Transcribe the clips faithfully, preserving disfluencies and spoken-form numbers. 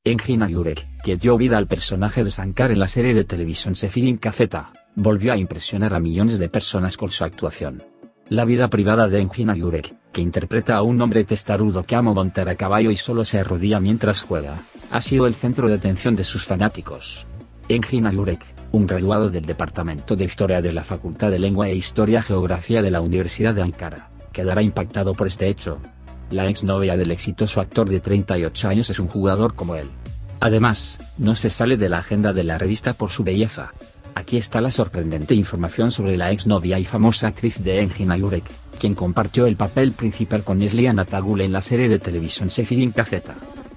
Engin Yurek, que dio vida al personaje de Sankar en la serie de televisión Sefirin Kafeta, volvió a impresionar a millones de personas con su actuación. La vida privada de Engin Yurek, que interpreta a un hombre testarudo que ama montar a caballo y solo se arrodilla mientras juega, ha sido el centro de atención de sus fanáticos. Engin Yurek, un graduado del Departamento de Historia de la Facultad de Lengua e Historia Geografía de la Universidad de Ankara, quedará impactado por este hecho. La exnovia del exitoso actor de treinta y ocho años es un jugador como él. Además, no se sale de la agenda de la revista por su belleza. Aquí está la sorprendente información sobre la exnovia y famosa actriz de Engin Yurek, quien compartió el papel principal con Neslihan Atagul en la serie de televisión Sefirin Kafeta.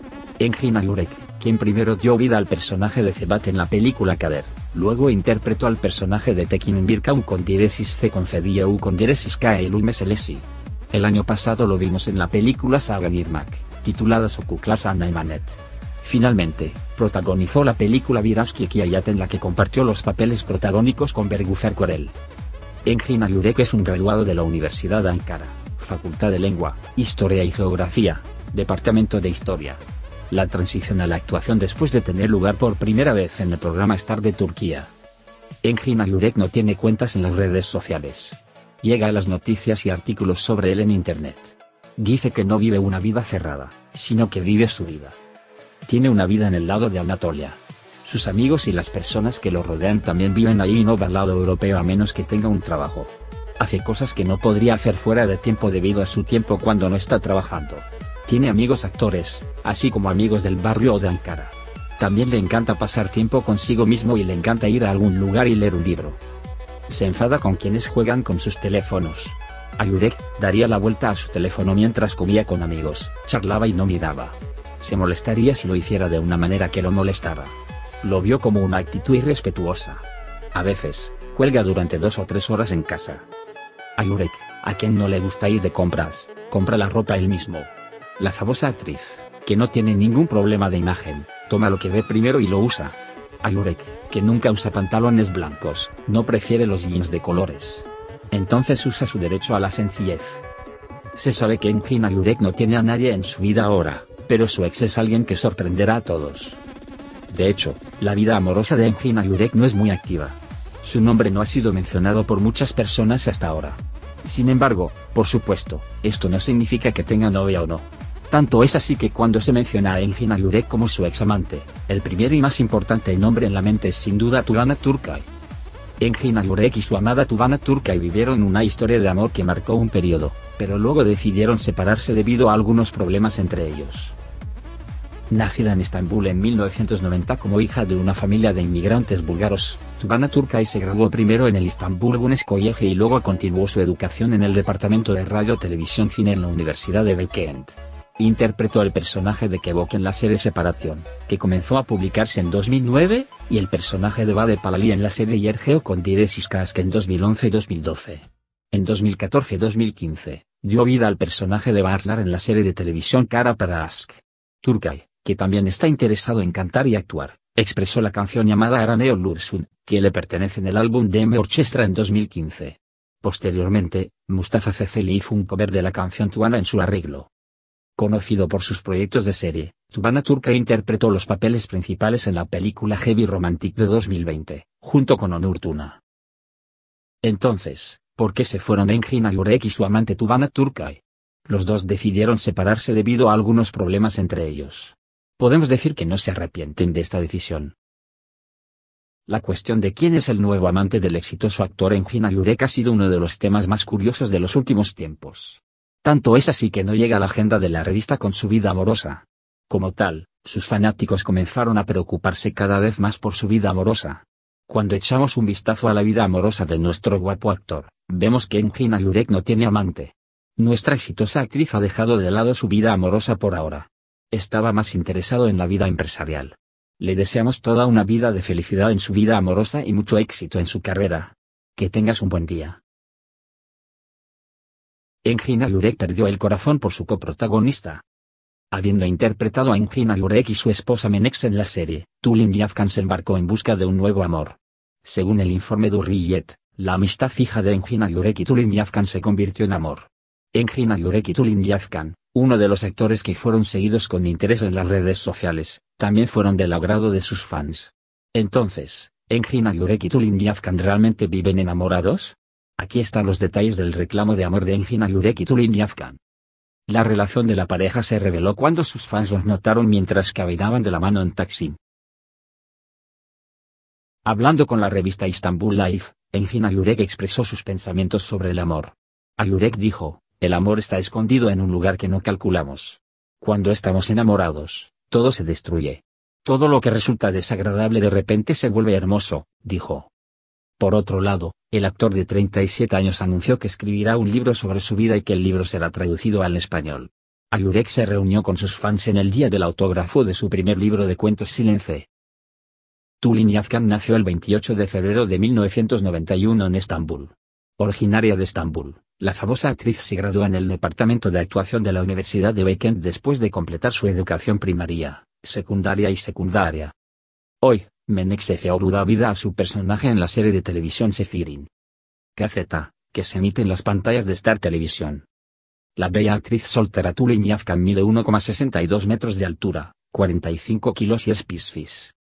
Engin Yurek, quien primero dio vida al personaje de Cebat en la película Kader, luego interpretó al personaje de Tekin Birkaun con diéresis fe con fe u con diéresis k el Ulmeselesi. El año pasado lo vimos en la película Saga Nirmak, titulada Sokuklas Anaimanet. Finalmente, protagonizó la película Viraski Kiayat en la que compartió los papeles protagónicos con Bergufer Korel. Engin Yurek es un graduado de la Universidad de Ankara, Facultad de Lengua, Historia y Geografía, Departamento de Historia. La transición a la actuación después de tener lugar por primera vez en el programa Star de Turquía. Engin Yurek no tiene cuentas en las redes sociales. Llega a las noticias y artículos sobre él en internet. Dice que no vive una vida cerrada, sino que vive su vida. Tiene una vida en el lado de Anatolia. Sus amigos y las personas que lo rodean también viven ahí y no va al lado europeo a menos que tenga un trabajo. Hace cosas que no podría hacer fuera de tiempo debido a su tiempo cuando no está trabajando. Tiene amigos actores, así como amigos del barrio o de Ankara. También le encanta pasar tiempo consigo mismo y le encanta ir a algún lugar y leer un libro. Se enfada con quienes juegan con sus teléfonos. Yurek daría la vuelta a su teléfono mientras comía con amigos, charlaba y no miraba. Se molestaría si lo hiciera de una manera que lo molestara. Lo vio como una actitud irrespetuosa. A veces, cuelga durante dos o tres horas en casa. Yurek, a quien no le gusta ir de compras, compra la ropa él mismo. La famosa actriz, que no tiene ningún problema de imagen, toma lo que ve primero y lo usa. Yurek, que nunca usa pantalones blancos, no prefiere los jeans de colores. Entonces usa su derecho a la sencillez. Se sabe que Engin Yurek no tiene a nadie en su vida ahora, pero su ex es alguien que sorprenderá a todos. De hecho, la vida amorosa de Engin Yurek no es muy activa. Su nombre no ha sido mencionado por muchas personas hasta ahora. Sin embargo, por supuesto, esto no significa que tenga novia o no. Tanto es así que cuando se menciona a Engin Yurek como su ex amante, el primer y más importante nombre en la mente es sin duda Tuvana Turkay. Engin Yurek y su amada Tuvana Turkay vivieron una historia de amor que marcó un periodo, pero luego decidieron separarse debido a algunos problemas entre ellos. Nacida en Estambul en mil novecientos noventa como hija de una familia de inmigrantes búlgaros, Tuvana Turkay se graduó primero en el Istanbul Güneş College y luego continuó su educación en el departamento de radio, televisión, cine en la Universidad de Beykent. Interpretó el personaje de Kebok en la serie Separación, que comenzó a publicarse en dos mil nueve, y el personaje de Bade Palali en la serie Yergeo con diéresis Kask en dos mil once y dos mil doce. En dos mil catorce y dos mil quince, dio vida al personaje de Barzar en la serie de televisión Kara para Ask. Turkay, que también está interesado en cantar y actuar, expresó la canción llamada Araneo Lursun, que le pertenece en el álbum de M Orchestra en dos mil quince. Posteriormente, Mustafa Ceceli hizo un cover de la canción Tuana en su arreglo. Conocido por sus proyectos de serie, Tuvana Turkay interpretó los papeles principales en la película Heavy Romantic de dos mil veinte, junto con Onur Tuna. Entonces, ¿por qué se fueron Engin Yurek y su amante Tuvana Turkay? Los dos decidieron separarse debido a algunos problemas entre ellos. Podemos decir que no se arrepienten de esta decisión. La cuestión de quién es el nuevo amante del exitoso actor Engin Yurek ha sido uno de los temas más curiosos de los últimos tiempos. Tanto es así que no llega a la agenda de la revista con su vida amorosa. Como tal, sus fanáticos comenzaron a preocuparse cada vez más por su vida amorosa. Cuando echamos un vistazo a la vida amorosa de nuestro guapo actor, vemos que Engin Yurek no tiene amante. Nuestra exitosa actriz ha dejado de lado su vida amorosa por ahora. Estaba más interesado en la vida empresarial. Le deseamos toda una vida de felicidad en su vida amorosa y mucho éxito en su carrera. Que tengas un buen día. Engin Yurek perdió el corazón por su coprotagonista. Habiendo interpretado a Engin Yurek y su esposa Menex en la serie, Tulin Yazkan se embarcó en busca de un nuevo amor. Según el informe de Hürriyet, la amistad fija de Engin Yurek y Tulin Yazkan se convirtió en amor. Engin Yurek y Tulin Yazkan, Uno de los actores que fueron seguidos con interés en las redes sociales, también fueron del agrado de sus fans. Entonces, ¿Engin Agyurek y Tulin Yafkan realmente viven enamorados? Aquí están los detalles del reclamo de amor de Engin Agyurek y Tulin Yafkan. La relación de la pareja se reveló cuando sus fans los notaron mientras caminaban de la mano en Taksim. Hablando con la revista Istanbul Life, Engin Agyurek expresó sus pensamientos sobre el amor. Agyurek dijo: el amor está escondido en un lugar que no calculamos. Cuando estamos enamorados, todo se destruye. Todo lo que resulta desagradable de repente se vuelve hermoso, dijo. Por otro lado, el actor de treinta y siete años anunció que escribirá un libro sobre su vida y que el libro será traducido al español. Agyurek se reunió con sus fans en el día del autógrafo de su primer libro de cuentos Silence. Tulin Yafkan nació el veintiocho de febrero de mil novecientos noventa y uno en Estambul. Originaria de Estambul, la famosa actriz se graduó en el departamento de actuación de la Universidad de Beykent después de completar su educación primaria, secundaria y secundaria. Hoy, Menekşeoğlu da vida a su personaje en la serie de televisión Sefirin Kafeta, que se emite en las pantallas de Star Televisión. La bella actriz soltera Tulin Yafkan mide uno coma sesenta y dos metros de altura, cuarenta y cinco kilos y es piscis.